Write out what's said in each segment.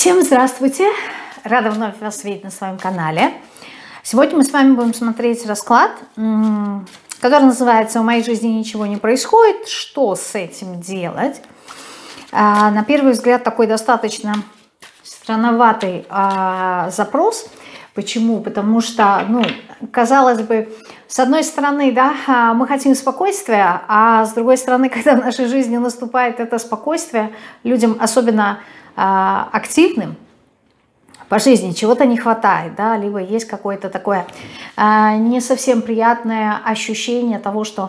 Всем здравствуйте! Рада вновь вас видеть на своем канале. Сегодня мы с вами будем смотреть расклад, который называется «В моей жизни ничего не происходит. Что с этим делать?». На первый взгляд такой достаточно странноватый запрос. Почему? Потому что, казалось бы, с одной стороны, да, мы хотим спокойствия, а с другой стороны, когда в нашей жизни наступает это спокойствие, людям, особенно активным по жизни, чего-то не хватает, да, либо есть какое-то такое не совсем приятное ощущение того, что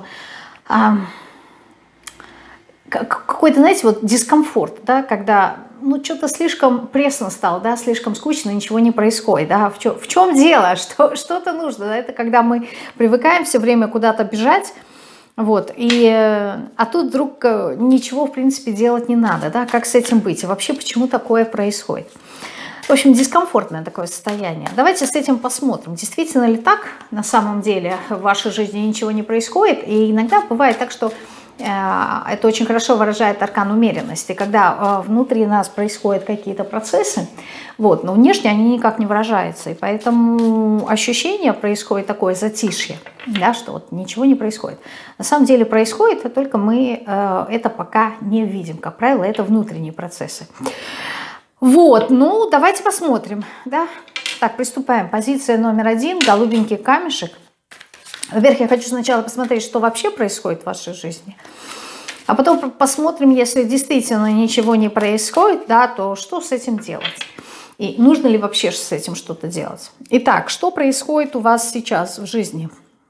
какой-то, знаете, вот дискомфорт, да, когда что-то слишком пресно стало, да, слишком скучно, ничего не происходит, да, в чем дело, что-то нужно, да? Это когда мы привыкаем все время куда-то бежать, вот, а тут вдруг ничего, в принципе, делать не надо, да, как с этим быть, и вообще, почему такое происходит. В общем, дискомфортное такое состояние. Давайте с этим посмотрим, действительно ли так на самом деле в вашей жизни ничего не происходит, и иногда бывает так, что это очень хорошо выражает аркан умеренности, когда внутри нас происходят какие-то процессы, вот, но внешне они никак не выражаются, и поэтому ощущение происходит такое затишье, да, что вот ничего не происходит. На самом деле происходит, а только мы это пока не видим. Как правило, это внутренние процессы. Вот, давайте посмотрим, да. Так, приступаем. Позиция номер 1, голубенький камешек. Во-первых, я хочу сначала посмотреть, что вообще происходит в вашей жизни, а потом посмотрим, если действительно ничего не происходит, да, то что с этим делать? И нужно ли вообще с этим что-то делать? Итак, что происходит у вас сейчас в жизни?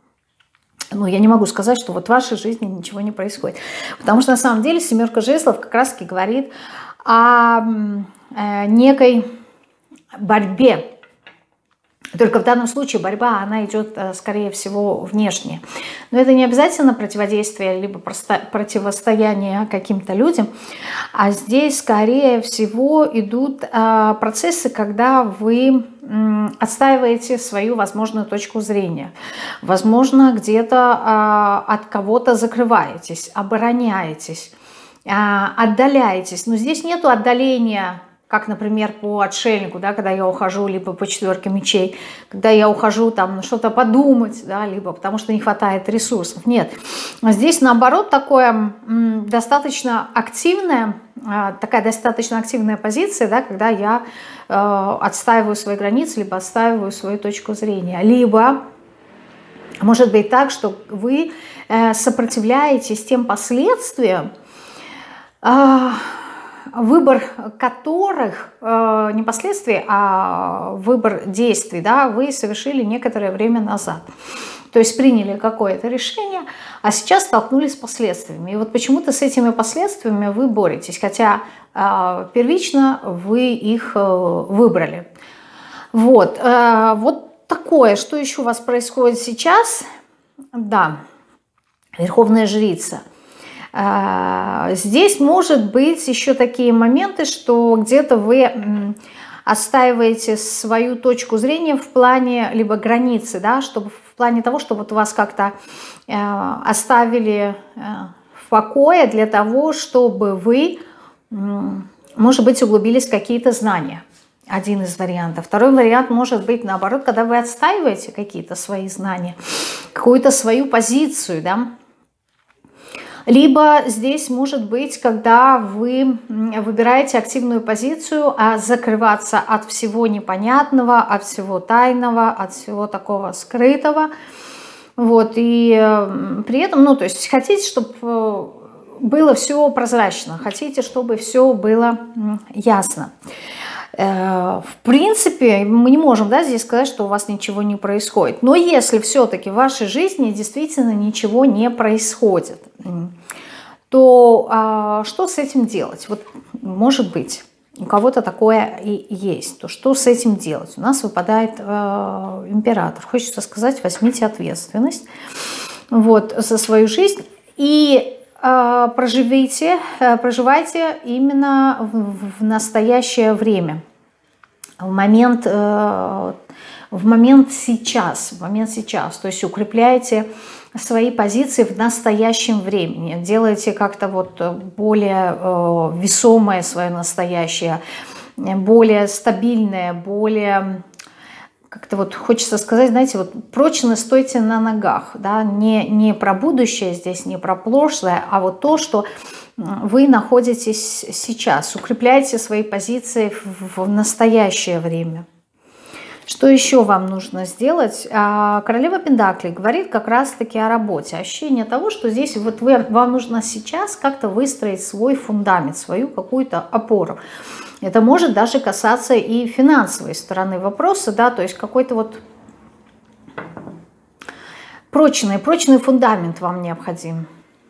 Я не могу сказать, что вот в вашей жизни ничего не происходит, потому что на самом деле семерка жезлов как раз-таки говорит о некой борьбе. Только в данном случае борьба, она идет, скорее всего, внешне. Но это не обязательно противодействие, либо противостояние каким-то людям, а здесь, скорее всего, идут процессы, когда вы отстаиваете свою возможную точку зрения. Возможно, где-то от кого-то закрываетесь, обороняетесь, отдаляетесь. Но здесь нету отдаления, как, например, по отшельнику, да, когда я ухожу, либо по четверке мечей, когда я ухожу там на что-то подумать, да, либо потому что не хватает ресурсов. Нет, здесь наоборот такое достаточно активная, такая достаточно активная позиция, да, когда я отстаиваю свои границы, либо отстаиваю свою точку зрения. Либо может быть так, что вы сопротивляетесь тем последствиям, выбор которых, не последствий, а выбор действий, да, вы совершили некоторое время назад. То есть приняли какое-то решение, а сейчас столкнулись с последствиями. И вот почему-то с этими последствиями вы боретесь, хотя первично вы их выбрали. Вот такое. Что еще у вас происходит сейчас? Да, Верховная Жрица. Здесь может быть еще такие моменты, что где-то вы отстаиваете свою точку зрения в плане либо границы, да, чтобы в плане того, чтобы вот вас как-то оставили в покое для того, чтобы вы, может быть, углубились в какие-то знания. Один из вариантов. Второй вариант может быть наоборот, когда вы отстаиваете какие-то свои знания, какую-то свою позицию, да. Либо здесь может быть, когда вы выбираете активную позицию, а закрываться от всего непонятного, от всего тайного, от всего такого скрытого. Вот, и при этом, то есть хотите, чтобы было все прозрачно, хотите, чтобы все было ясно. В принципе, мы не можем, да, здесь сказать, что у вас ничего не происходит. Но если все-таки в вашей жизни действительно ничего не происходит, то что с этим делать? Вот, может быть, у кого-то такое и есть. То что с этим делать? У нас выпадает император. Хочется сказать, возьмите ответственность вот, за свою жизнь и проживайте именно в настоящее время, в момент сейчас, то есть укрепляйте свои позиции в настоящем времени, делайте как-то вот более весомое свое настоящее, более стабильное, более, как-то вот хочется сказать, знаете, вот прочно стойте на ногах, да, не про будущее здесь, не про прошлое, а вот то, что вы находитесь сейчас, укрепляйте свои позиции в настоящее время. Что еще вам нужно сделать? Королева Пентаклей говорит как раз-таки о работе. Ощущение того, что здесь вот вам нужно сейчас как-то выстроить свой фундамент, свою какую-то опору. Это может даже касаться и финансовой стороны вопроса, да, то есть какой-то вот прочный фундамент вам необходим.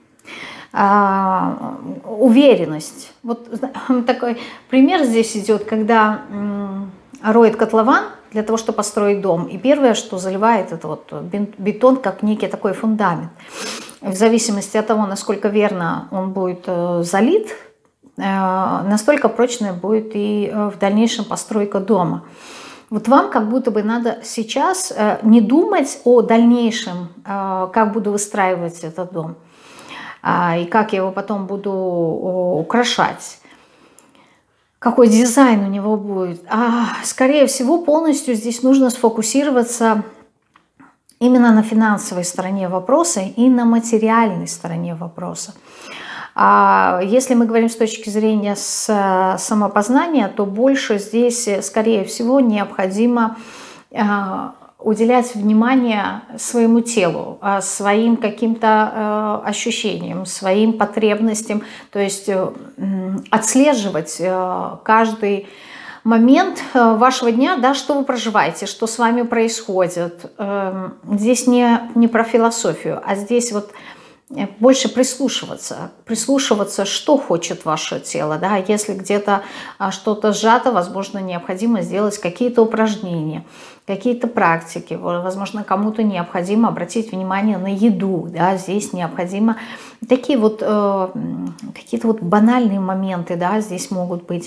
Уверенность. Вот такой пример здесь идет, когда роет котлован для того, чтобы построить дом. И первое, что заливает, это вот бетон, как некий такой фундамент. В зависимости от того, насколько верно он будет залит, настолько прочной будет и в дальнейшем постройка дома. Вот вам как будто бы надо сейчас не думать о дальнейшем, как буду выстраивать этот дом, и как я его потом буду украшать, какой дизайн у него будет. Скорее всего, полностью здесь нужно сфокусироваться именно на финансовой стороне вопроса и на материальной стороне вопроса. Если мы говорим с точки зрения самопознания, то больше здесь, скорее всего, необходимо уделять внимание своему телу, своим каким-то ощущениям, своим потребностям, то есть отслеживать каждый момент вашего дня, да, что вы проживаете, что с вами происходит. Здесь не про философию, а здесь вот больше прислушиваться, что хочет ваше тело. Да? Если где-то что-то сжато, возможно, необходимо сделать какие-то упражнения, какие-то практики. Возможно, кому-то необходимо обратить внимание на еду. Да? Здесь необходимо такие вот какие-то вот банальные моменты, да, здесь могут быть.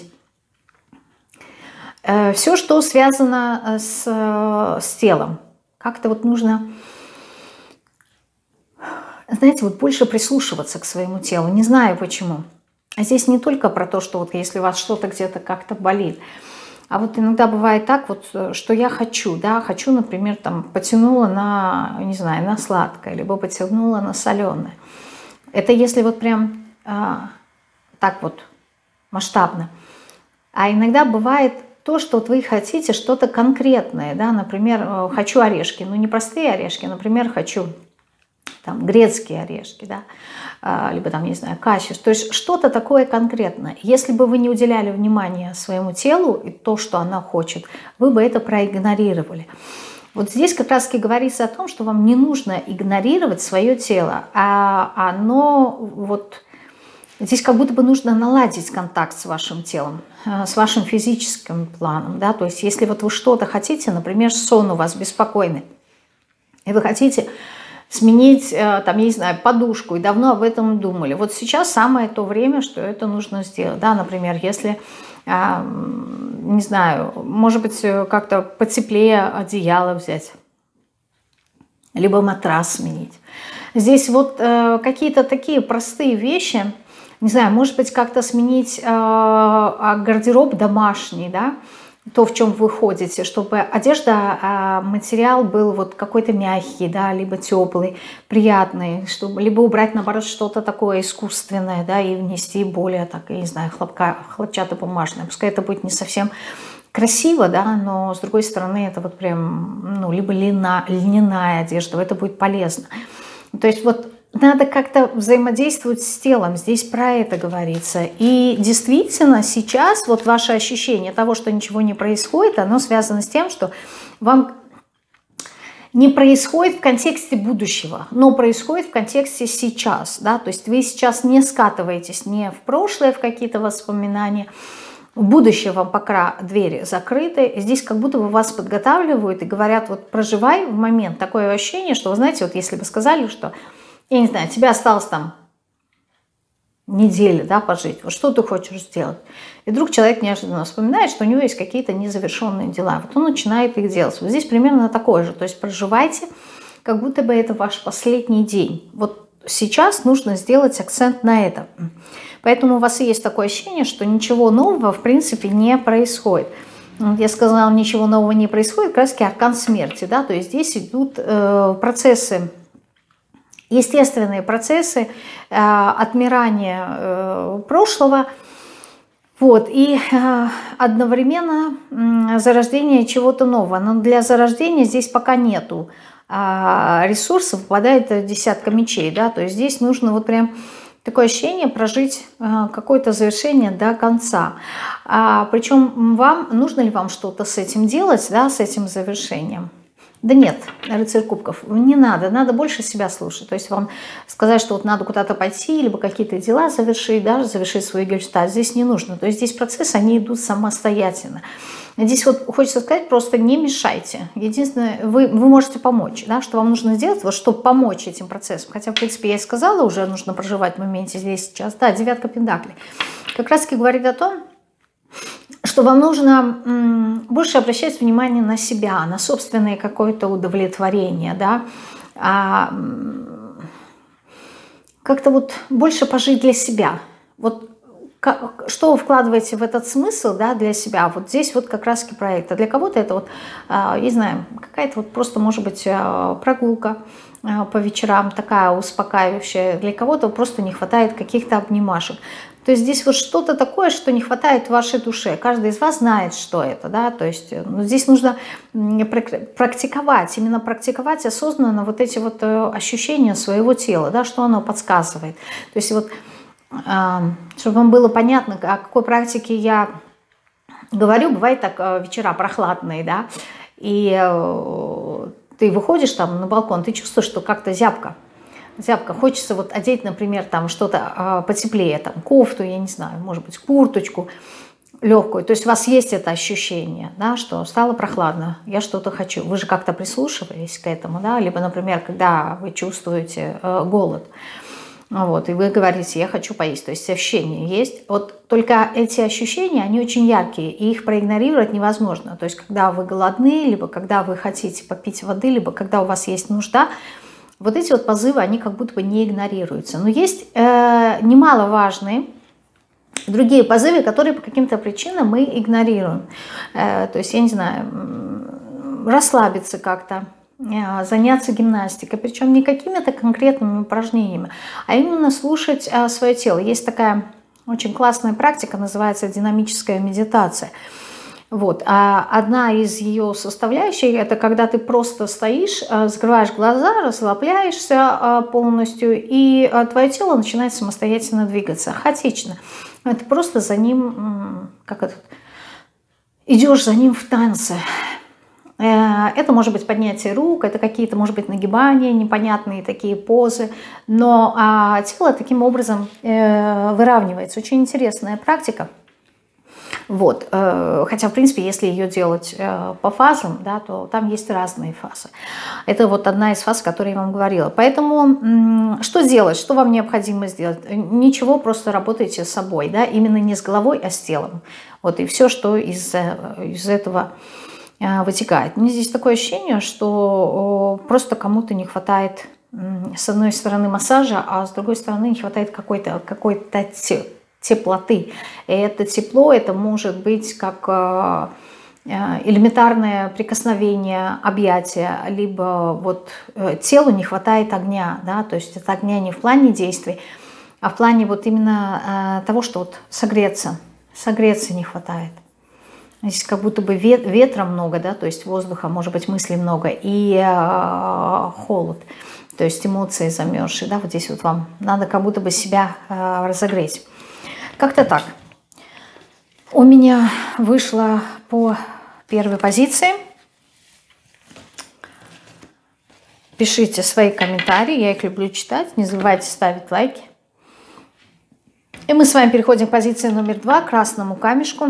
Все, что связано с телом. Как-то вот нужно, знаете, вот больше прислушиваться к своему телу. Не знаю почему. Здесь не только про то, что вот если у вас что-то где-то как-то болит. А вот иногда бывает так вот, что я хочу, да, хочу, например, там потянула на, не знаю, на сладкое, либо потянула на соленое. Это если вот прям так вот масштабно. А иногда бывает то, что вот вы хотите что-то конкретное, да, например, хочу орешки, ну не простые орешки, например, хочу там грецкие орешки, да, либо там, не знаю, кашиш, то есть что-то такое конкретное. Если бы вы не уделяли внимания своему телу и то, что оно хочет, вы бы это проигнорировали. Вот здесь как раз-таки говорится о том, что вам не нужно игнорировать свое тело, а оно вот здесь как будто бы нужно наладить контакт с вашим телом, с вашим физическим планом, да, то есть если вот вы что-то хотите, например, сон у вас беспокойный, и вы хотите сменить, там, я не знаю, подушку, и давно об этом думали. Вот сейчас самое то время, что это нужно сделать. Да, например, если, не знаю, может быть, как-то потеплее одеяло взять, либо матрас сменить. Здесь вот какие-то такие простые вещи, не знаю, может быть, как-то сменить гардероб домашний, да, то, в чем вы ходите, чтобы одежда, материал был вот какой-то мягкий, да, либо теплый, приятный, чтобы, либо убрать, наоборот, что-то такое искусственное, да, и внести более, так, я не знаю, хлопчатобумажное. Пускай это будет не совсем красиво, да, но, с другой стороны, это вот прям, ну, либо льняная одежда, это будет полезно. То есть вот надо как-то взаимодействовать с телом, здесь про это говорится. И действительно сейчас вот ваше ощущение того, что ничего не происходит, оно связано с тем, что вам не происходит в контексте будущего, но происходит в контексте сейчас. Да? То есть вы сейчас не скатываетесь не в прошлое, в какие-то воспоминания, в будущее вам пока двери закрыты. Здесь как будто бы вас подготавливают и говорят, вот проживай в момент. Такое ощущение, что, вы знаете, вот если бы сказали, что я не знаю, тебе осталось там неделя, да, пожить. Вот что ты хочешь сделать? И вдруг человек неожиданно вспоминает, что у него есть какие-то незавершенные дела. Вот он начинает их делать. Вот здесь примерно такое же. То есть проживайте, как будто бы это ваш последний день. Вот сейчас нужно сделать акцент на этом. Поэтому у вас есть такое ощущение, что ничего нового в принципе не происходит. Я сказала, ничего нового не происходит, как раз таки аркан смерти, да, то есть здесь идут процессы, естественные процессы отмирания прошлого, вот, и одновременно зарождение чего-то нового. Но для зарождения здесь пока нету ресурсов, выпадает десятка мечей, да, то есть здесь нужно вот прям такое ощущение прожить какое-то завершение до конца. Причем нужно ли вам что-то с этим делать, да, с этим завершением? Да нет, рыцарь кубков, не надо, надо больше себя слушать. То есть вам сказать, что вот надо куда-то пойти, либо какие-то дела завершить, да, завершить свой гештальт, здесь не нужно. То есть здесь процессы, они идут самостоятельно. Здесь вот хочется сказать, просто не мешайте. Единственное, вы можете помочь, да, что вам нужно сделать, вот, чтобы помочь этим процессам. Хотя, в принципе, я и сказала, уже нужно проживать в моменте здесь сейчас. Да, девятка пентаклей. Как раз-таки говорит о том, что вам нужно больше обращать внимание на себя, на собственное какое-то удовлетворение, да, как-то вот больше пожить для себя. Вот что вы вкладываете в этот смысл, да, для себя? Вот здесь вот как раз-таки проект. А для кого-то это вот, не знаю, какая-то вот просто, может быть, прогулка по вечерам, такая успокаивающая. Для кого-то просто не хватает каких-то обнимашек. То есть здесь вот что-то такое, что не хватает в вашей душе. Каждый из вас знает, что это, да, то есть здесь нужно практиковать, именно практиковать осознанно вот эти вот ощущения своего тела, да, что оно подсказывает. То есть вот, чтобы вам было понятно, о какой практике я говорю, бывает так, вечера прохладные, да, и ты выходишь там на балкон, ты чувствуешь, что как-то зябко. Хочется вот одеть, например, там что-то потеплее, там кофту, я не знаю, может быть, курточку легкую. То есть у вас есть это ощущение, да, что стало прохладно, я что-то хочу. Вы же как-то прислушивались к этому, да, либо, например, когда вы чувствуете голод, вот, и вы говорите, я хочу поесть, то есть ощущения есть. Вот только эти ощущения, они очень яркие, и их проигнорировать невозможно. То есть когда вы голодны, либо когда вы хотите попить воды, либо когда у вас есть нужда, вот эти вот позывы, они как будто бы не игнорируются. Но есть немаловажные другие позывы, которые по каким-то причинам мы игнорируем. То есть, я не знаю, расслабиться как-то, заняться гимнастикой, причем не какими-то конкретными упражнениями, а именно слушать свое тело. Есть такая очень классная практика, называется динамическая медитация. Вот. А одна из ее составляющих — это когда ты просто стоишь, закрываешь глаза, расслабляешься полностью, и твое тело начинает самостоятельно двигаться, хаотично. Это просто за ним, идешь за ним в танце. Это может быть поднятие рук, это какие-то, может быть, нагибания, непонятные такие позы, но тело таким образом выравнивается. Очень интересная практика. Вот. Хотя, в принципе, если ее делать по фазам, да, то там есть разные фазы. Это вот одна из фаз, о которой я вам говорила. Поэтому что делать? Что вам необходимо сделать? Ничего, просто работайте с собой, да, именно не с головой, а с телом. Вот, и все, что из этого вытекает. Мне здесь такое ощущение, что просто кому-то не хватает, с одной стороны, массажа, а с другой стороны, не хватает какой-то теплоты. И это тепло, это может быть как элементарное прикосновение, объятие, либо вот телу не хватает огня, да, то есть это огня не в плане действий, а в плане вот именно того, что вот согреться не хватает. Здесь как будто бы ветра много, да, то есть воздуха, может быть, мыслей много, и холод, то есть эмоции замерзшие, да, вот здесь вот вам надо как будто бы себя разогреть. Как-то так. У меня вышло по первой позиции. Пишите свои комментарии, я их люблю читать. Не забывайте ставить лайки. И мы с вами переходим к позиции номер 2, красному камешку.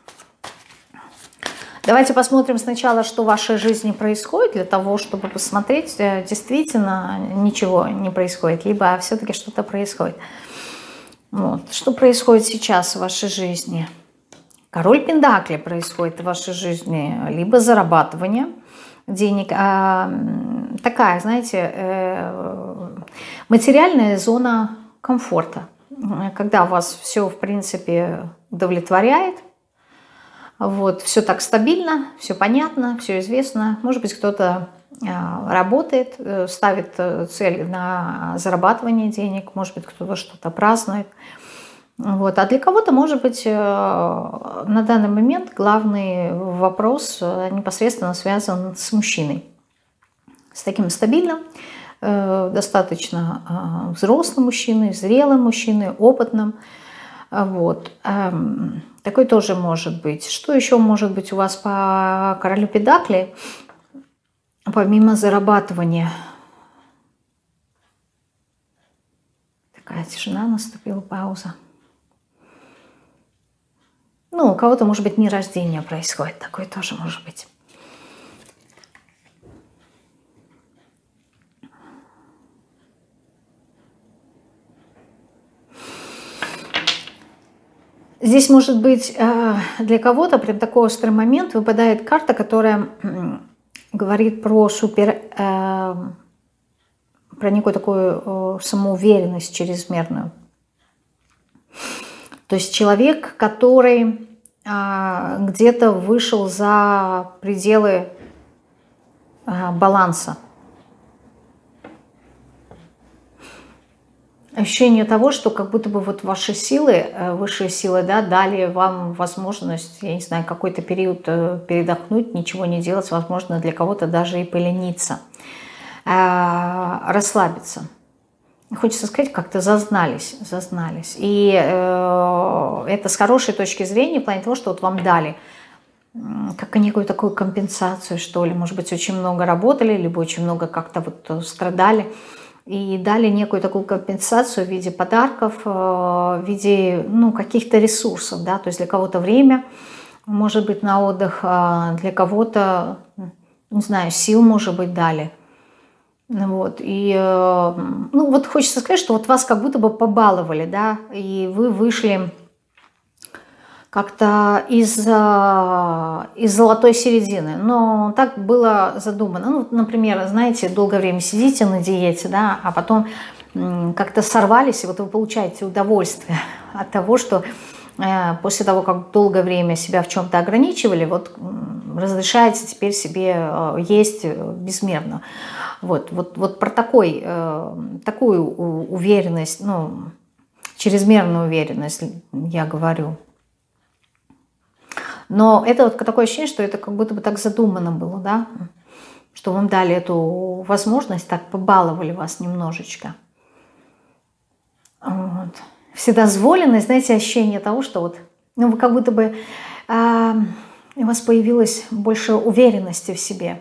Давайте посмотрим сначала, что в вашей жизни происходит, для того, чтобы посмотреть, действительно ничего не происходит, либо все-таки что-то происходит. Вот. Что происходит сейчас в вашей жизни? Король Пентаклей происходит в вашей жизни, либо зарабатывание денег. Такая, знаете, Материальная зона комфорта, когда вас все, в принципе, удовлетворяет, вот, все так стабильно, все понятно, все известно. Может быть, кто-то работает, ставит цель на зарабатывание денег, может быть, кто-то что-то празднует. Вот. А для кого-то, может быть, на данный момент главный вопрос непосредственно связан с мужчиной. С таким стабильным, достаточно взрослым мужчиной, зрелым мужчиной, опытным. Вот. Такой тоже может быть. Что еще может быть у вас по королю педаклей? Помимо зарабатывания. Такая тишина наступила, пауза. Ну, у кого-то, может быть, дни рождения происходит. Такое тоже может быть. Здесь может быть для кого-то прям такой острый момент. Выпадает карта, которая говорит про про некую такую самоуверенность чрезмерную. То есть человек, который где-то вышел за пределы баланса. Ощущение того, что как будто бы вот ваши силы, высшие силы, да, дали вам возможность, я не знаю, какой-то период передохнуть, ничего не делать, возможно, для кого-то даже и полениться, расслабиться. Хочется сказать, как-то зазнались. И это с хорошей точки зрения, в плане того, что вот вам дали как некую такую компенсацию, что ли. Может быть, очень много работали, либо очень много как-то вот страдали. И дали некую такую компенсацию в виде подарков, в виде каких-то ресурсов. Да? То есть для кого-то время, может быть, на отдых, для кого-то, не знаю, сил, может быть, дали. Вот. И вот хочется сказать, что вот вас как будто бы побаловали, да, и вы вышли как-то из золотой середины. Но так было задумано. Ну, например, знаете, долгое время сидите на диете, да, а потом как-то сорвались, и вот вы получаете удовольствие от того, что после того, как долгое время себя в чем-то ограничивали, вот разрешаете теперь себе есть безмерно. Вот про такую уверенность, чрезмерную уверенность я говорю. Но это вот такое ощущение, что это как будто бы так задумано было, да, что вам дали эту возможность, так побаловали вас немножечко. Вот. Вседозволенность, знаете, ощущение того, что вот, вы как будто бы у вас появилось больше уверенности в себе.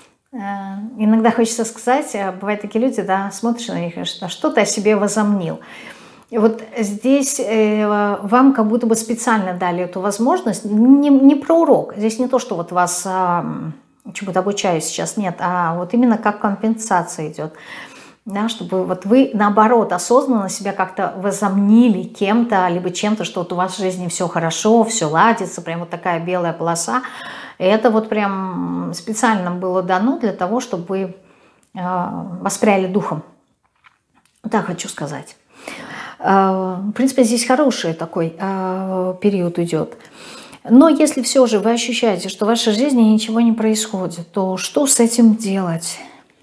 Иногда хочется сказать, бывают такие люди, да, смотришь на них и говоришь, что ты о себе возомнил. И вот здесь вам как будто бы специально дали эту возможность, не про урок, здесь не то, что вот вас чему-то обучаю сейчас, нет, а вот именно как компенсация идет. Да, чтобы вот вы, наоборот, осознанно себя как-то возомнили кем-то, либо чем-то, что вот у вас в жизни все хорошо, все ладится, прям вот такая белая полоса. И это вот прям специально было дано для того, чтобы вы воспряли духом. Так хочу сказать. В принципе, здесь хороший такой период идет. Но если все же вы ощущаете, что в вашей жизни ничего не происходит, то что с этим делать?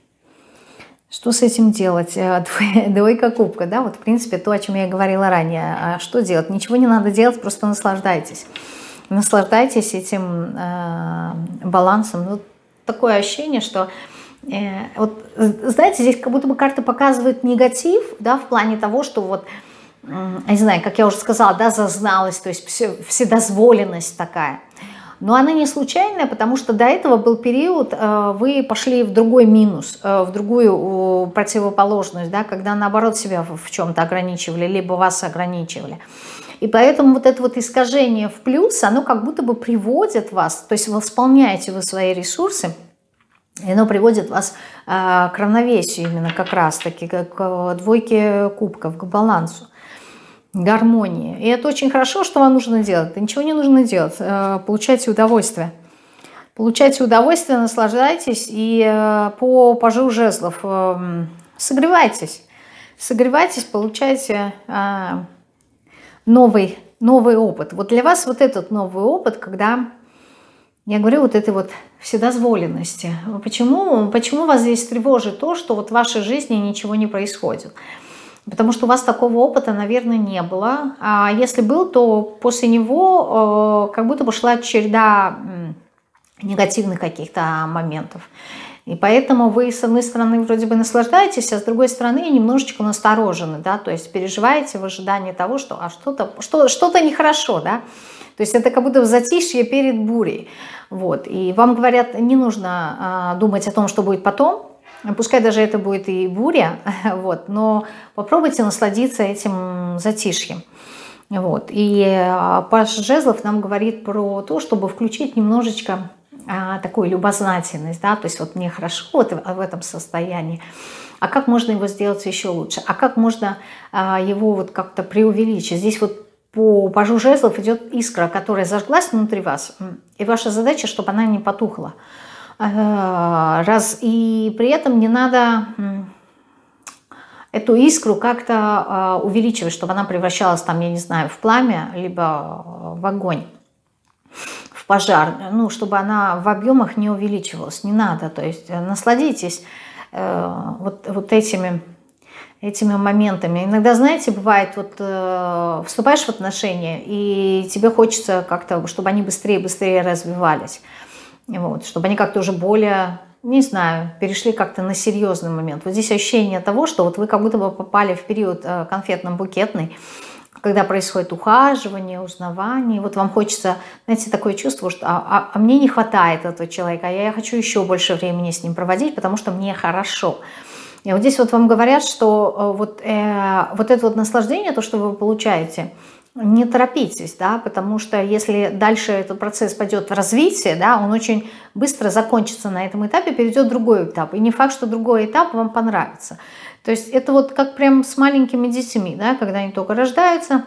Что с этим делать? Двойка кубка, да, вот в принципе то, о чем я говорила ранее. Что делать? Ничего не надо делать, просто наслаждайтесь. Наслаждайтесь этим балансом. Ну, такое ощущение, что, вот, знаете, здесь как будто бы карта показывает негатив, да, в плане того, что вот, я не знаю, как я уже сказала, да, зазналась, то есть вседозволенность такая. Но она не случайная, потому что до этого был период, вы пошли в другой минус, в другую противоположность, да, когда наоборот себя в чем-то ограничивали, либо вас ограничивали. И поэтому вот это вот искажение в плюс, оно как будто бы приводит вас, то есть восполняете вы свои ресурсы, и оно приводит вас к равновесию именно как раз-таки, к двойке кубков, к балансу. Гармонии. И это очень хорошо, что вам нужно делать. Ничего не нужно делать. Получайте удовольствие. Получайте удовольствие, наслаждайтесь и по пажу жезлов согревайтесь. согревайтесь, получайте новый опыт. Вот для вас вот этот новый опыт, когда, я говорю, вот этой вот вседозволенности. Почему вас здесь тревожит то, что вот в вашей жизни ничего не происходит? Потому что у вас такого опыта, наверное, не было. А если был, то после него как будто бы шла череда негативных каких-то моментов. И поэтому вы, с одной стороны, вроде бы наслаждаетесь, а с другой стороны, немножечко насторожены, да, то есть переживаете в ожидании того, что что-то нехорошо, да. То есть это как будто в затишье перед бурей. Вот. И вам говорят, не нужно думать о том, что будет потом, пускай даже это будет и буря, вот, но попробуйте насладиться этим затишьем. Вот. И паж жезлов нам говорит про то, чтобы включить немножечко такую любознательность, да, то есть вот мне хорошо вот в этом состоянии, а как можно его сделать еще лучше, а как можно его вот как-то преувеличить. Здесь вот по пажу жезлов идет искра, которая зажглась внутри вас, и ваша задача, чтобы она не потухла. И при этом не надо эту искру как-то увеличивать, чтобы она превращалась там, я не знаю, в пламя, либо в огонь, в пожар, ну, чтобы она в объемах не увеличивалась, не надо. То есть насладитесь вот этими моментами. Иногда, знаете, бывает, вот вступаешь в отношения, и тебе хочется как-то, чтобы они быстрее развивались. Вот, чтобы они как-то уже более, не знаю, перешли как-то на серьезный момент. Вот здесь ощущение того, что вот вы как будто бы попали в период конфетно-букетный, когда происходит ухаживание, узнавание. И вот вам хочется, знаете, такое чувство, что а мне не хватает этого человека, а я хочу еще больше времени с ним проводить, потому что мне хорошо. И вот здесь вот вам говорят, что вот это вот наслаждение, то, что вы получаете, не торопитесь, да, потому что если дальше этот процесс пойдет в развитие, да, он очень быстро закончится на этом этапе, перейдет в другой этап. И не факт, что другой этап вам понравится. То есть это вот как прям с маленькими детьми, да, когда они только рождаются,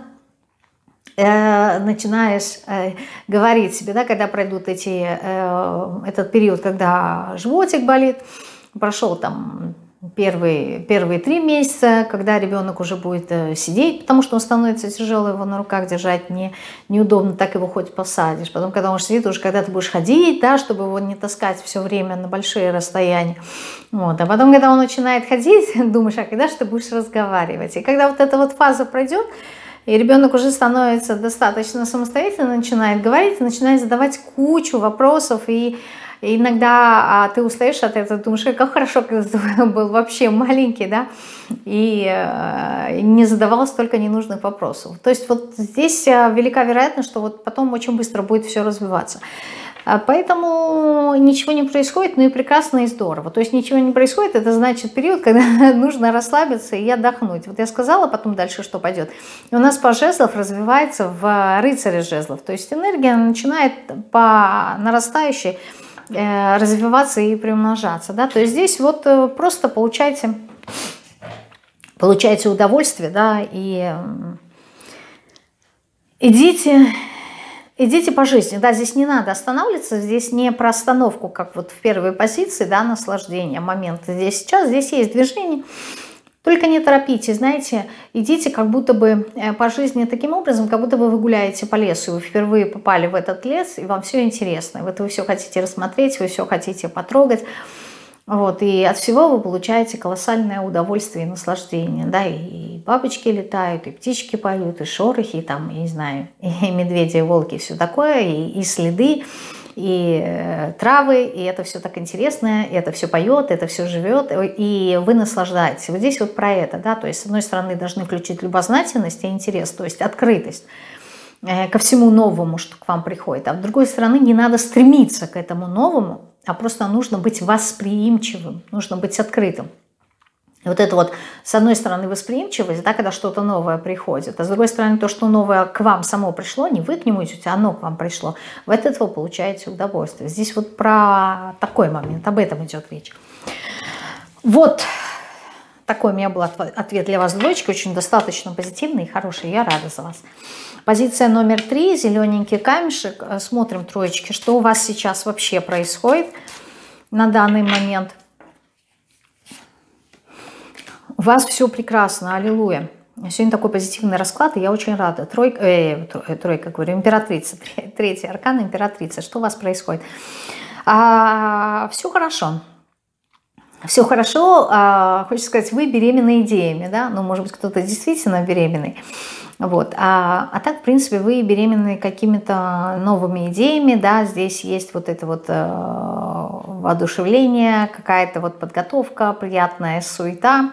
начинаешь говорить себе, да, когда пройдут этот период, когда животик болит, прошел там первые 3 месяца, когда ребенок уже будет сидеть, потому что он становится тяжелый, его на руках держать неудобно, так его хоть посадишь. Потом, когда он сидит, уже когда ты будешь ходить, да, чтобы его не таскать все время на большие расстояния. Вот. А потом, когда он начинает ходить, думаешь, а когда же ты будешь разговаривать? И когда вот эта вот фаза пройдет, и ребенок уже становится достаточно самостоятельно, начинает говорить, начинает задавать кучу вопросов, и иногда ты устаешь от этого, думаешь, как хорошо, когда ты был вообще маленький, да, и не задавал столько ненужных вопросов. То есть вот здесь велика вероятность, что вот потом очень быстро будет все развиваться. Поэтому ничего не происходит, ну и прекрасно, и здорово. То есть ничего не происходит, это значит период, когда нужно расслабиться и отдохнуть. Вот я сказала, потом дальше что пойдет. И у нас паж жезлов развивается в рыцаре жезлов. То есть энергия начинает по нарастающей развиваться и приумножаться. Да? То есть здесь вот просто получайте удовольствие, да, и идите по жизни. Да, здесь не надо останавливаться, здесь не про остановку, как вот в первой позиции, да, наслаждение, момент здесь сейчас, здесь есть движение. Только не торопитесь, знаете, идите как будто бы по жизни таким образом, как будто бы вы гуляете по лесу, вы впервые попали в этот лес, и вам все интересно. Вот вы все хотите рассмотреть, вы все хотите потрогать. Вот, и от всего вы получаете колоссальное удовольствие и наслаждение. Да, и бабочки летают, и птички поют, и шорохи, и там, я не знаю, и медведи, и волки, и все такое, и следы, и травы, и это все так интересно, и это все поет, это все живет, и вы наслаждаетесь. Вот здесь вот про это, да, то есть с одной стороны должны включить любознательность и интерес, то есть открытость ко всему новому, что к вам приходит, а с другой стороны не надо стремиться к этому новому, а просто нужно быть восприимчивым, нужно быть открытым. И вот это вот, с одной стороны, восприимчивость, да, когда что-то новое приходит, а с другой стороны, то, что новое к вам само пришло, не вы к нему идете, а оно к вам пришло, вы от этого получаете удовольствие. Здесь вот про такой момент, об этом идет речь. Вот такой у меня был ответ для вас, двоечки, очень достаточно позитивный и хороший, я рада за вас. Позиция номер 3, зелененький камешек, смотрим, троечки, что у вас сейчас вообще происходит на данный момент. У вас все прекрасно, аллилуйя. Сегодня такой позитивный расклад, и я очень рада. Тройка, говорю, императрица, третий аркан императрица. Что у вас происходит? Все хорошо. Все хорошо, хочется сказать, вы беременны идеями, да, ну, может быть, кто-то действительно беременный, вот, а так, в принципе, вы беременны какими-то новыми идеями, да, здесь есть вот это вот воодушевление, какая-то вот подготовка, приятная суета,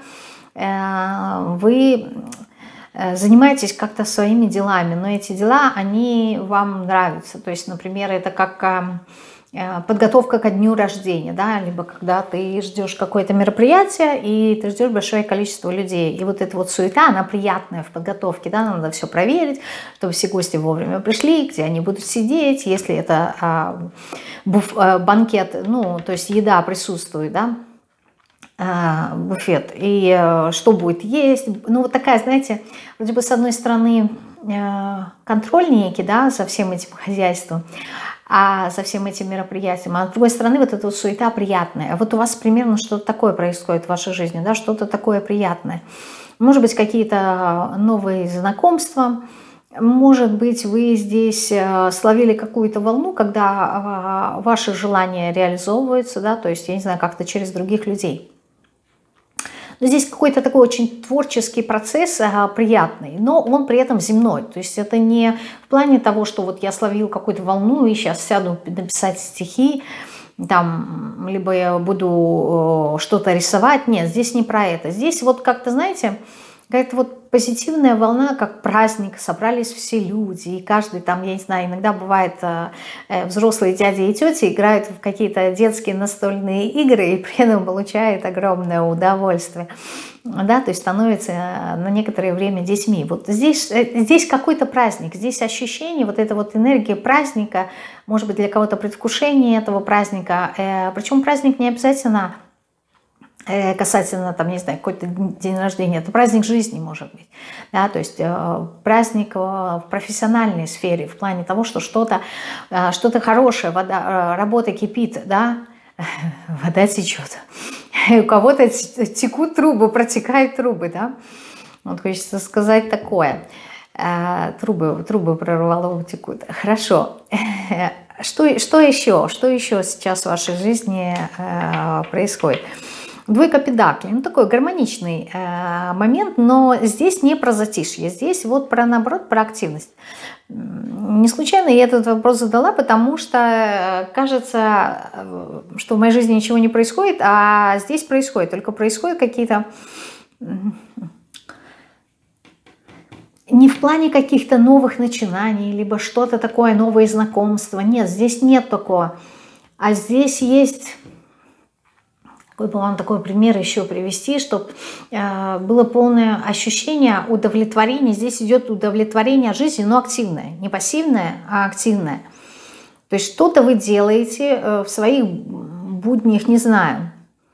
вы занимаетесь как-то своими делами, но эти дела, они вам нравятся, то есть, например, это как подготовка ко дню рождения, да, либо когда ты ждешь какое-то мероприятие, и ты ждешь большое количество людей. И вот эта вот суета, она приятная в подготовке, да, надо все проверить, чтобы все гости вовремя пришли, где они будут сидеть, если это банкет, ну, то есть еда присутствует, да, буфет, и что будет есть. Ну, вот такая, знаете, вроде бы с одной стороны контроль некий, да, за всем этим хозяйством, а за всем этим мероприятием, а с другой стороны вот эта вот суета приятная. Вот у вас примерно что-то такое происходит в вашей жизни, да, что-то такое приятное. Может быть, какие-то новые знакомства, может быть, вы здесь словили какую-то волну, когда ваши желания реализовываются, да, то есть, я не знаю, как-то через других людей. Но здесь какой-то такой очень творческий процесс, приятный, но он при этом земной. То есть это не в плане того, что вот я словил какую-то волну и сейчас сяду написать стихи, там, либо я буду что-то рисовать. Нет, здесь не про это. Здесь вот как-то, знаете, какая-то вот позитивная волна, как праздник, собрались все люди, и каждый там, я не знаю, иногда бывает взрослые дяди и тети играют в какие-то детские настольные игры и при этом получают огромное удовольствие, да, то есть становятся на некоторое время детьми. Вот здесь какой-то праздник, здесь ощущение, вот эта вот энергия праздника, может быть, для кого-то предвкушение этого праздника, причем праздник не обязательно касательно, там, не знаю, какой-то день рождения, это праздник жизни, может быть, да, то есть праздник в профессиональной сфере, в плане того, что что-то хорошее, работа кипит, да, вода течет, у кого-то текут трубы, протекают трубы, да, вот хочется сказать такое, трубы прорвало, текут, хорошо, что еще сейчас в вашей жизни происходит? Двойка педаклей, ну такой гармоничный момент, но здесь не про затишье, здесь вот про, наоборот, про активность. Не случайно я этот вопрос задала, потому что кажется, что в моей жизни ничего не происходит, а здесь происходит, только происходят какие-то... Не в плане каких-то новых начинаний, либо что-то такое, новые знакомства, нет, здесь нет такого, а здесь есть... Какой бы вам такой пример еще привести, чтобы было полное ощущение удовлетворения. Здесь идет удовлетворение жизни, но активное. Не пассивное, а активное. То есть что-то вы делаете в своих буднях, не знаю.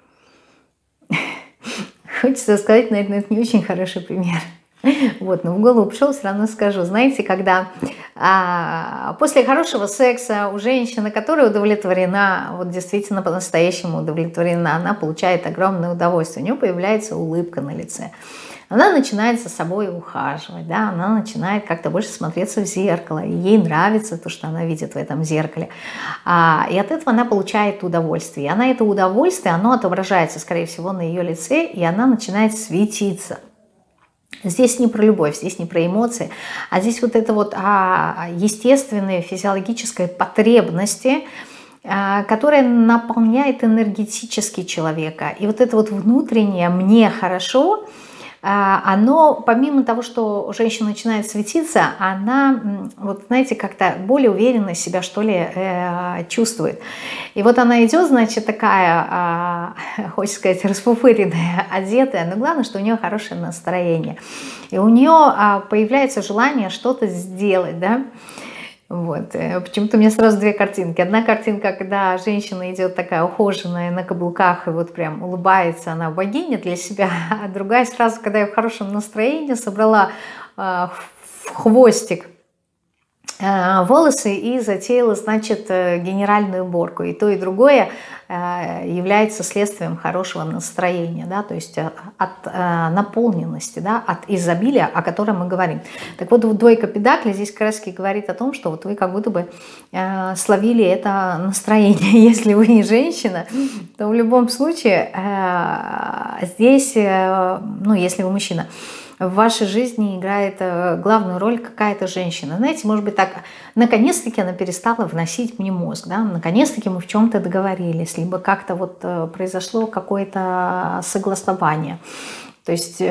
Хочется сказать, наверное, это не очень хороший пример. Вот, но в голову пришел, все равно скажу. Знаете, когда после хорошего секса у женщины, которая удовлетворена, вот действительно по-настоящему удовлетворена, она получает огромное удовольствие, у нее появляется улыбка на лице. Она начинает за собой ухаживать, да, она начинает как-то больше смотреться в зеркало, и ей нравится то, что она видит в этом зеркале. И от этого она получает удовольствие. И она это удовольствие, оно отображается, скорее всего, на ее лице, и она начинает светиться. Здесь не про любовь, здесь не про эмоции, а здесь вот это вот естественные физиологические потребности, которая наполняет энергетически человека. И вот это вот внутреннее «мне хорошо», оно, помимо того, что женщина начинает светиться, она, вот знаете, как-то более уверенно себя, что ли, чувствует. И вот она идет, значит, такая, хочется сказать, расфуфыренная, одетая, но главное, что у нее хорошее настроение. И у нее появляется желание что-то сделать, да. Вот. Почему-то у меня сразу две картинки. Одна картинка, когда женщина идет такая ухоженная на каблуках и вот прям улыбается, она богиня для себя. А другая сразу, когда я в хорошем настроении, собрала в хвостик волосы и затеяла, значит, генеральную уборку. И то, и другое является следствием хорошего настроения, да, то есть от наполненности, да, от изобилия, о котором мы говорим. Так вот, двойка педаклей здесь как раз говорит о том, что вот вы как будто бы словили это настроение. Если вы не женщина, то в любом случае здесь, ну, если вы мужчина, в вашей жизни играет главную роль какая-то женщина. Знаете, может быть так, наконец-таки она перестала вносить мне мозг, да? Наконец-таки мы в чем-то договорились, либо как-то вот произошло какое-то согласование. То есть,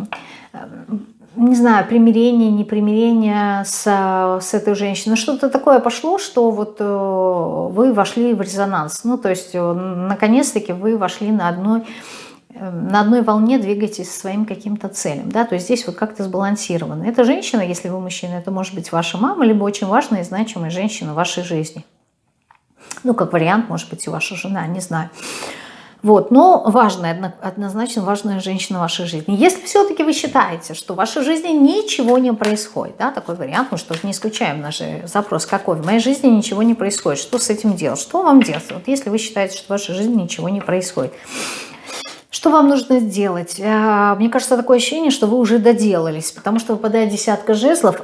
не знаю, примирение, непримирение с этой женщиной. Что-то такое пошло, что вот вы вошли в резонанс. Ну, то есть, наконец-таки вы вошли на одной волне, двигаетесь со своим каким-то целям, да, то есть здесь вот как-то сбалансировано. Эта женщина, если вы мужчина, это может быть ваша мама, либо очень важная и значимая женщина в вашей жизни. Ну, как вариант, может быть и ваша жена, не знаю. Вот, но важная, однозначно важная женщина в вашей жизни. Если все-таки вы считаете, что в вашей жизни ничего не происходит, да, такой вариант, ну что ж, не исключаем наш запрос какой, в моей жизни ничего не происходит, что с этим делать, что вам делать? Вот если вы считаете, что в вашей жизни ничего не происходит, что вам нужно сделать? Мне кажется, такое ощущение, что вы уже доделались, потому что выпадает десятка жезлов.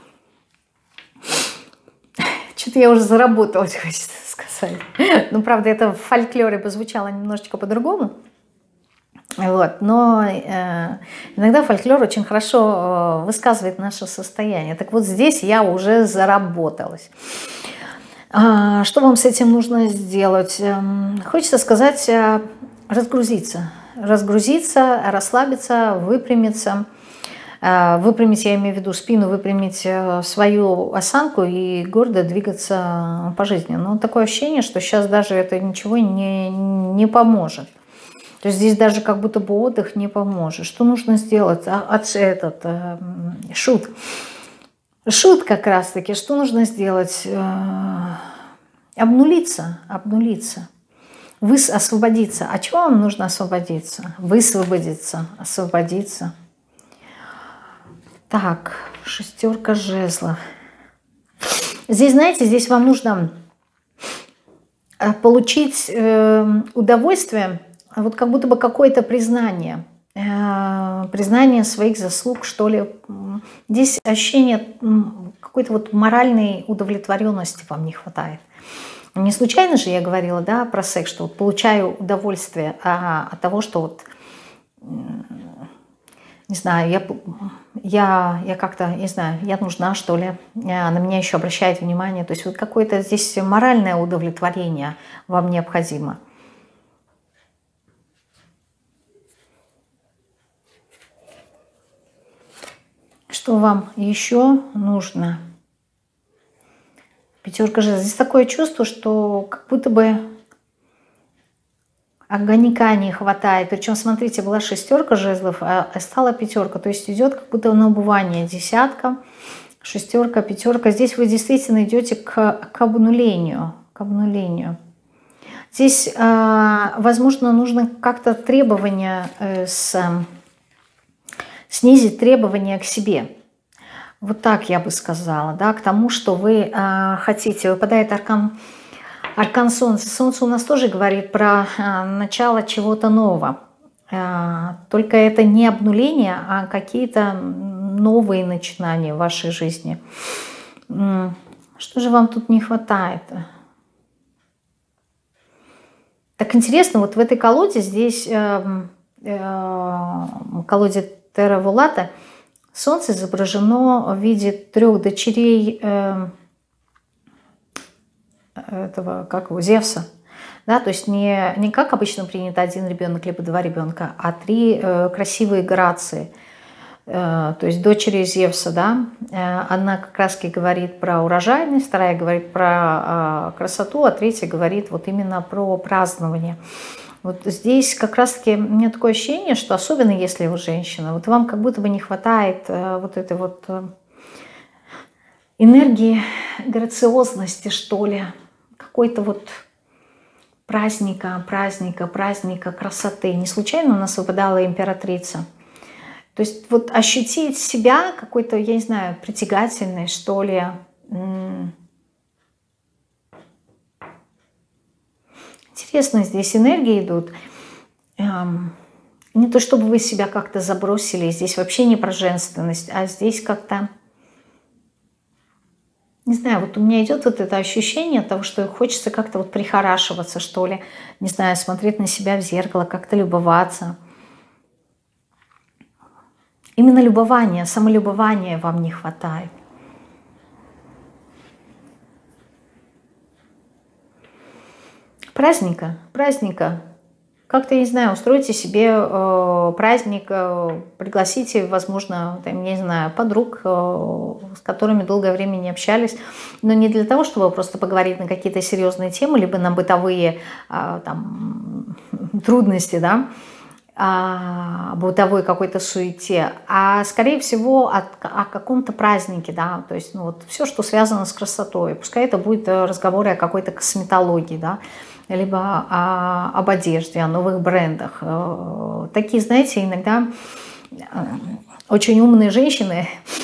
Что-то я уже заработалась, хочется сказать. Ну, правда, это в фольклоре бы звучало немножечко по-другому. Вот. Но иногда фольклор очень хорошо высказывает наше состояние. Так вот здесь я уже заработалась. Что вам с этим нужно сделать? Хочется сказать... разгрузиться, расслабиться, выпрямиться. Выпрямить, я имею в виду спину, выпрямить свою осанку и гордо двигаться по жизни. Но такое ощущение, что сейчас даже это ничего не поможет. То есть здесь даже как будто бы отдых не поможет. Что нужно сделать? Шут как раз-таки. Что нужно сделать? Обнулиться. Освободиться. А чего вам нужно освободиться? Высвободиться, освободиться. Так, шестерка жезлов. Здесь, знаете, здесь вам нужно получить удовольствие, вот как будто бы какое-то признание. Признание своих заслуг, что ли. Здесь ощущение какой-то вот моральной удовлетворенности вам не хватает. Не случайно же я говорила, да, про секс, что вот получаю удовольствие от того, что вот, не знаю, я как-то, не знаю, я нужна, что ли, на меня еще обращает внимание. То есть вот какое-то здесь моральное удовлетворение вам необходимо. Что вам еще нужно? Пятерка жезлов. Здесь такое чувство, что как будто бы огонька не хватает. Причем, смотрите, была шестерка жезлов, а стала пятерка. То есть идет как будто на убывание. Десятка, шестерка, пятерка. Здесь вы действительно идете к обнулению. Здесь, возможно, нужно как-то требования снизить требования к себе. Вот так я бы сказала, да, к тому, что вы хотите. Выпадает аркан Солнца. Солнце у нас тоже говорит про начало чего-то нового. Только это не обнуление, а какие-то новые начинания в вашей жизни. Что же вам тут не хватает? Так интересно, вот в этой колоде, здесь колоде Терра Вулата, Солнце изображено в виде 3 дочерей этого, как его, Зевса. Да, то есть не как обычно принято 1 ребенок либо 2 ребенка, а 3 красивые грации. То есть дочери Зевса, да, одна как раз говорит про урожайность, вторая говорит про красоту, а третья говорит вот именно про празднование. Вот здесь как раз-таки у меня такое ощущение, что особенно если вы женщина, вот вам как будто бы не хватает вот этой вот энергии, грациозности, что ли, какой-то вот праздника, красоты. Не случайно у нас выпадала императрица. То есть вот ощутить себя какой-то, я не знаю, притягательной, что ли, Интересно, здесь энергии идут. Не то чтобы вы себя как-то забросили, здесь вообще не про женственность, а здесь как-то, не знаю, вот у меня идет вот это ощущение того, что хочется как-то вот прихорашиваться, что ли, не знаю, смотреть на себя в зеркало, как-то любоваться. Именно любование, самолюбования вам не хватает. Праздника. Как-то, не знаю, устройте себе праздник, пригласите, возможно, там, не знаю, подруг, с которыми долгое время не общались, но не для того, чтобы просто поговорить на какие-то серьезные темы, либо на бытовые там, трудности, да, бытовой какой-то суете, а скорее всего о каком-то празднике, да, то есть ну, вот все, что связано с красотой, пускай это будет разговоры о какой-то косметологии, да, либо об одежде, о новых брендах. Такие, знаете, иногда очень умные женщины,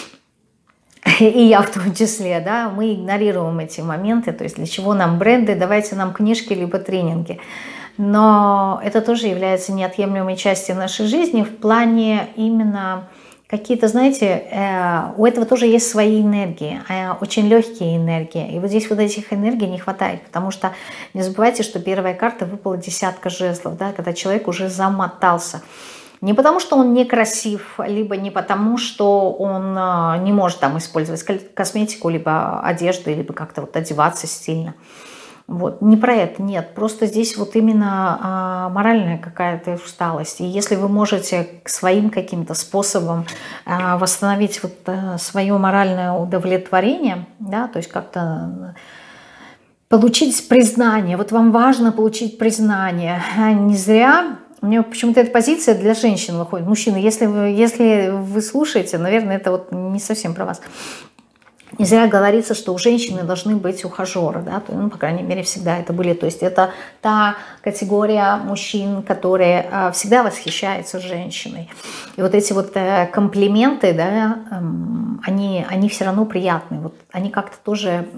и я в том числе, да, мы игнорируем эти моменты, то есть для чего нам бренды, давайте нам книжки либо тренинги. Но это тоже является неотъемлемой частью нашей жизни в плане именно какие-то, знаете, у этого тоже есть свои энергии, очень легкие энергии. И вот здесь вот этих энергий не хватает, потому что не забывайте, что первая карта выпала десятка жезлов, да, когда человек уже замотался. Не потому, что он некрасив, либо не потому, что он не может там использовать косметику, либо одежду, либо как-то вот одеваться стильно. Вот. Не про это, нет. Просто здесь вот именно моральная какая-то усталость. И если вы можете своим каким-то способом восстановить вот свое моральное удовлетворение, да, то есть как-то получить признание. Вот вам важно получить признание. Не зря... У меня почему-то эта позиция для женщин выходит. Мужчины, если вы слушаете, наверное, это вот не совсем про вас. Не зря говорится, что у женщины должны быть ухажеры, да, ну, по крайней мере, всегда это были. То есть это та категория мужчин, которые всегда восхищаются женщиной. И вот эти вот комплименты, да, они все равно приятные. Вот они как-то тоже...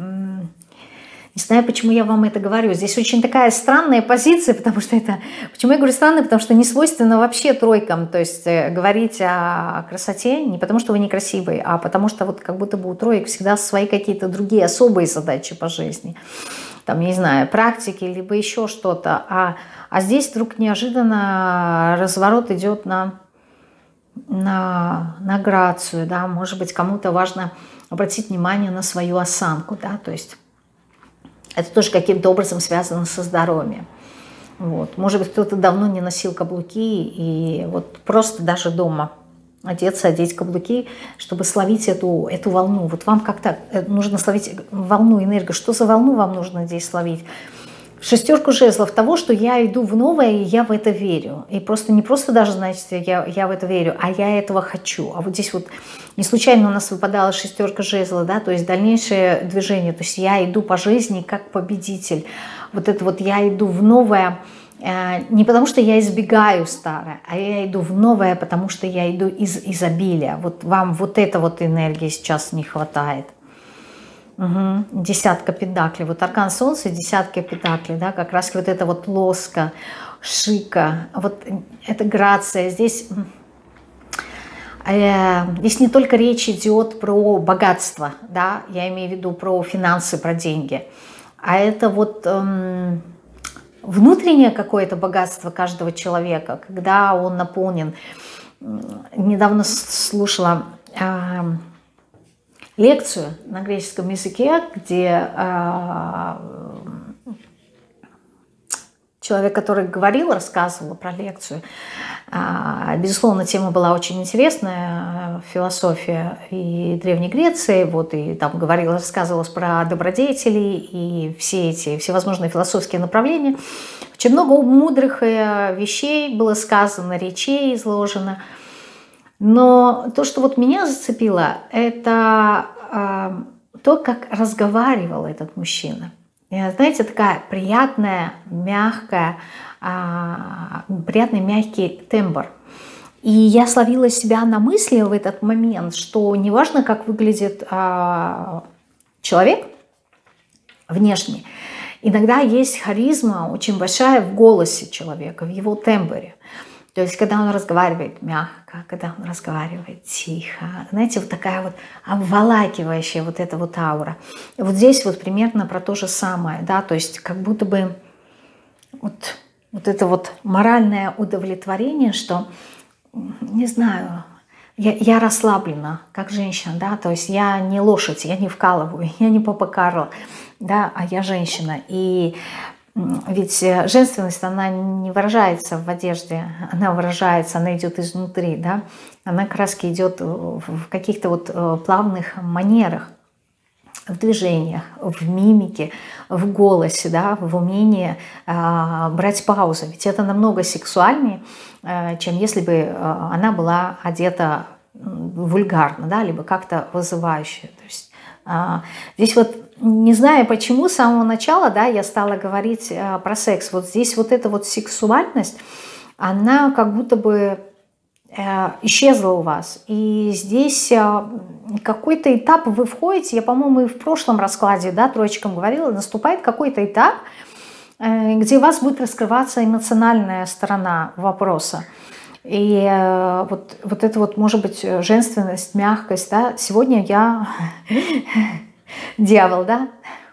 Не знаю, почему я вам это говорю. Здесь очень такая странная позиция, потому что это... Почему я говорю странная? Потому что не свойственно вообще тройкам. То есть говорить о красоте не потому, что вы некрасивый, а потому что вот как будто бы у троек всегда свои какие-то другие особые задачи по жизни. Там, не знаю, практики, либо еще что-то. А здесь вдруг неожиданно разворот идет на грацию. Да? Может быть, кому-то важно обратить внимание на свою осанку. Да? То есть... Это тоже каким-то образом связано со здоровьем. Вот. Может быть, кто-то давно не носил каблуки, и вот просто даже дома одеться, одеть каблуки, чтобы словить эту волну. Вот вам как-то нужно словить волну, энергию. Что за волну вам нужно здесь словить? Шестерку жезлов того, что я иду в новое, и я в это верю. И просто не просто даже, значит, я в это верю, а я этого хочу. А вот здесь вот не случайно у нас выпадала шестерка жезлов, да, то есть дальнейшее движение. То есть я иду по жизни как победитель. Вот это вот я иду в новое, не потому что я избегаю старое, а я иду в новое, потому что я иду из изобилия. Вот вам вот этой вот энергии сейчас не хватает. Угу. Десятка педаклей. Вот аркан солнца, десятка педаклей, да, как раз вот это вот лоска, шика, вот это грация. Здесь не только речь идет про богатство, да, я имею в виду про финансы, про деньги, а это вот внутреннее какое-то богатство каждого человека, когда он наполнен. Недавно слушала лекцию на греческом языке, где человек, который говорил, рассказывал про лекцию. Безусловно, тема была очень интересная, философия и Древней Греции, вот, и там рассказывалось про добродетели и все эти всевозможные философские направления. Очень много мудрых вещей было сказано, речей изложено. Но то, что вот меня зацепило, это то, как разговаривал этот мужчина. И, знаете, такая приятная, мягкая, приятный мягкий тембр. И я словила себя на мысли в этот момент, что неважно, как выглядит человек внешний, иногда есть харизма очень большая в голосе человека, в его тембре. То есть, когда он разговаривает мягко, когда он разговаривает тихо, знаете, вот такая вот обволакивающая вот эта вот аура. И вот здесь вот примерно про то же самое, да, то есть как будто бы вот это вот моральное удовлетворение, что, не знаю, я расслаблена, как женщина, да, то есть я не лошадь, я не вкалываю, я не Папа Карло, да, а я женщина. И ведь женственность, она не выражается в одежде, она выражается, она идет изнутри, да, она как раз идет в каких-то вот плавных манерах, в движениях, в мимике, в голосе, да, в умении брать паузы. Ведь это намного сексуальнее, чем если бы она была одета вульгарно, да, либо как-то вызывающе. То есть здесь вот, не знаю почему, с самого начала, да, я стала говорить про секс. Вот здесь вот эта вот сексуальность, она как будто бы исчезла у вас. И здесь какой-то этап вы входите, я, по-моему, и в прошлом раскладе, да, троечкам говорила, наступает какой-то этап, где у вас будет раскрываться эмоциональная сторона вопроса. И вот это вот, может быть, женственность, мягкость, да, сегодня я дьявол, да,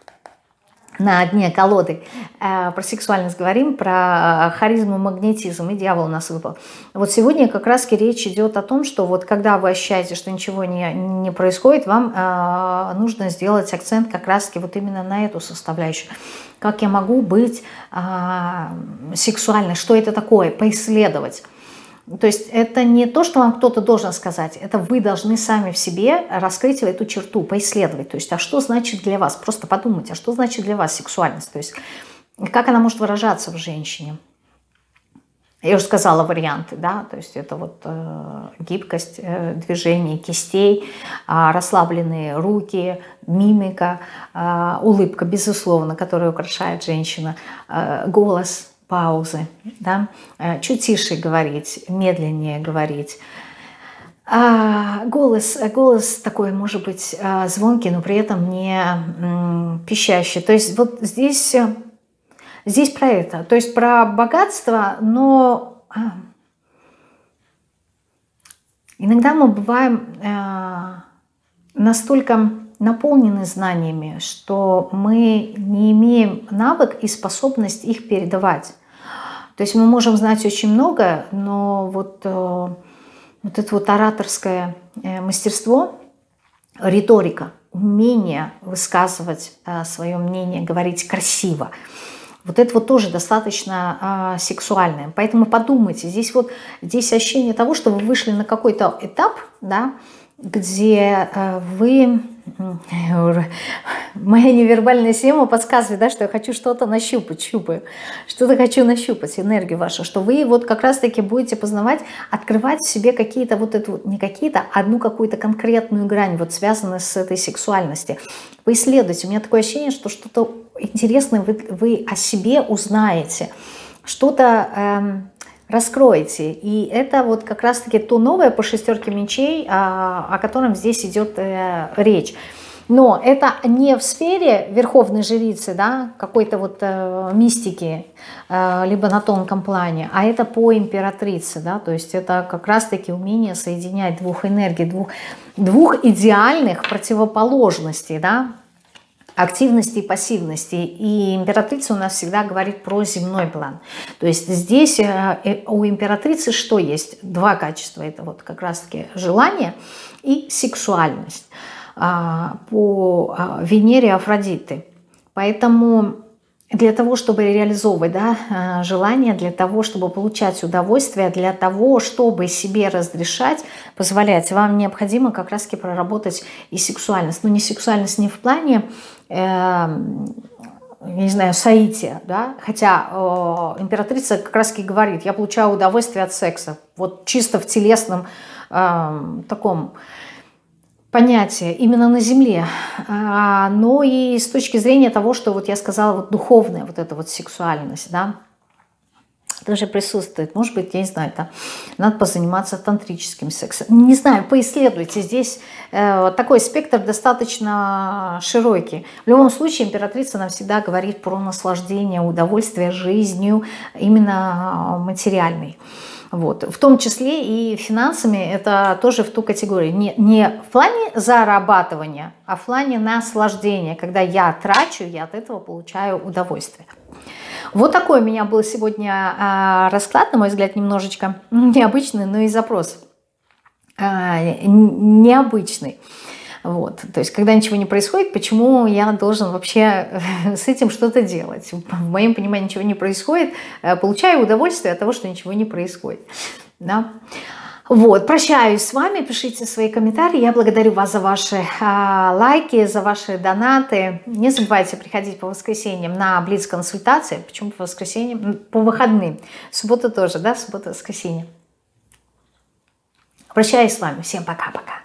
на дне колоды. Про сексуальность говорим, про харизму, магнетизм, и дьявол у нас выпал. Вот сегодня как раз речь идет о том, что вот когда вы ощущаете, что ничего не происходит, вам нужно сделать акцент как раз вот именно на эту составляющую. Как я могу быть сексуальной, что это такое, поисследовать. То есть это не то, что вам кто-то должен сказать, это вы должны сами в себе раскрыть эту черту, поисследовать. То есть, а что значит для вас? Просто подумайте, а что значит для вас сексуальность? То есть, как она может выражаться в женщине? Я уже сказала варианты, да, то есть это вот гибкость движений кистей, расслабленные руки, мимика, улыбка, безусловно, которая украшает женщину, голос, паузы, да, чуть тише говорить, медленнее говорить. Голос такой, может быть, звонкий, но при этом не пищащий. То есть вот здесь про это, то есть про богатство, но иногда мы бываем настолько наполнены знаниями, что мы не имеем навык и способность их передавать. То есть мы можем знать очень много, но вот это вот ораторское мастерство, риторика, умение высказывать свое мнение, говорить красиво, вот это вот тоже достаточно сексуальное. Поэтому подумайте, здесь ощущение того, что вы вышли на какой-то этап, да, где вы... Моя невербальная схема подсказывает, да, что я хочу что-то нащупать, что-то хочу нащупать, энергию вашу, что вы вот как раз-таки будете познавать, открывать в себе какие-то вот это вот, не какие-то, а одну какую-то конкретную грань, вот связанную с этой сексуальностью. Поисследуйте. У меня такое ощущение, что что-то интересное вы о себе узнаете, что-то раскроете. И это вот как раз-таки то новое по шестерке мечей, о котором здесь идет речь. Но это не в сфере верховной жрицы, да, какой-то вот мистики, либо на тонком плане, а это по императрице, да, то есть это как раз-таки умение соединять двух энергий, двух идеальных противоположностей, да, активности и пассивности. И императрица у нас всегда говорит про земной план. То есть здесь у императрицы что есть? Два качества. Это вот как раз-таки желание и сексуальность по Венере Афродиты. Поэтому для того, чтобы реализовывать, да, желание, для того, чтобы получать удовольствие, для того, чтобы себе разрешать, позволять, вам необходимо как раз-таки проработать и сексуальность. Но не сексуальность не в плане, не знаю, соития, да, хотя императрица как раз-таки говорит, я получаю удовольствие от секса, вот чисто в телесном таком понятие именно на земле, но и с точки зрения того, что вот я сказала, вот духовная вот эта вот сексуальность, да, тоже присутствует. Может быть, я не знаю, там надо позаниматься тантрическим сексом. Не знаю, поисследуйте. Здесь такой спектр достаточно широкий. В любом случае, императрица нам всегда говорит про наслаждение, удовольствие жизнью, именно материальной. Вот. В том числе и финансами это тоже в ту категорию. Не в плане зарабатывания, а в плане наслаждения. Когда я трачу, я от этого получаю удовольствие. Вот такой у меня был сегодня расклад, на мой взгляд, немножечко необычный, но и запрос необычный. Вот. То есть, когда ничего не происходит, почему я должен вообще с этим что-то делать? В моем понимании ничего не происходит, получаю удовольствие от того, что ничего не происходит. Да? Вот, прощаюсь с вами, пишите свои комментарии. Я благодарю вас за ваши лайки, за ваши донаты. Не забывайте приходить по воскресеньям на блиц-консультации. Почему по воскресеньям? По выходным. Суббота тоже, да? Суббота, воскресенье. Прощаюсь с вами. Всем пока-пока.